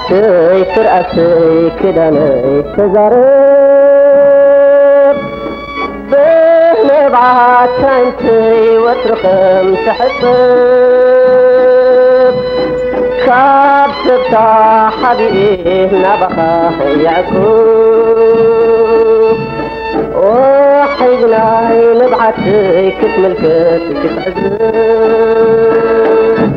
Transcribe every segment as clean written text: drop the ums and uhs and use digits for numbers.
ترأسي ترأسي كداني تزارب بنبعات كنتي وترخم تحسب كاب سبتا حبيبي نبخا يعقوب وحيدنا نبعتي كتملكت كتحزب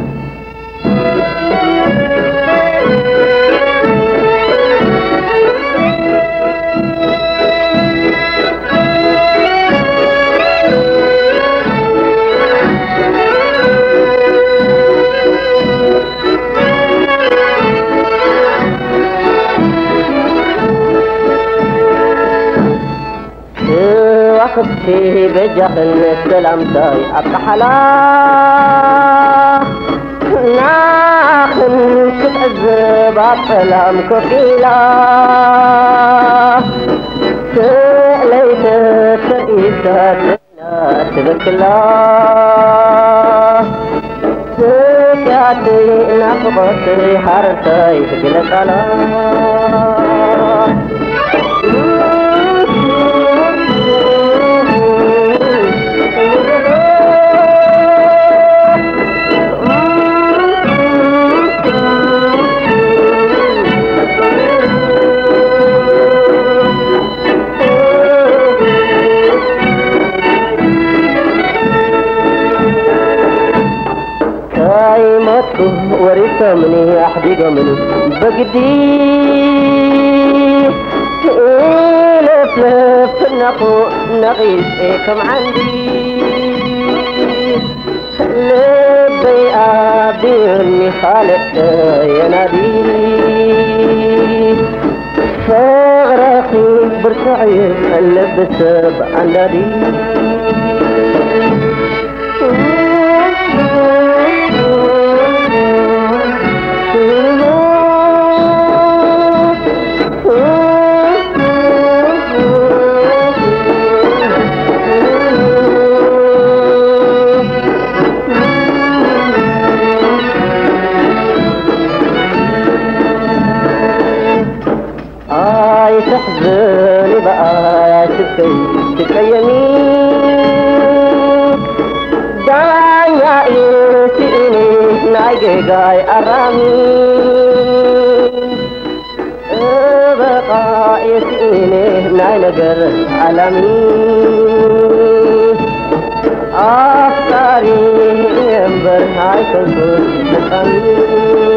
وقتي بجهل سلامتي أبحلا ناخن كتعذب السلام كفيلا سأليت سئيسة لا تبكلا سكاتي نفقتي حرتي تقلقلا ورث مني أحدق مني بقدي لف لف النقو نقيس كم عندي لبي أبيني خالق ينادي فغرقي برسعيد اللبس بعندي تحزني بقى تتكيمي دايا يسيني نايجي جاي أرامي بقى يسيني ناي نجر عالمي أفكاري ينبر هاي كنتو تتكيمي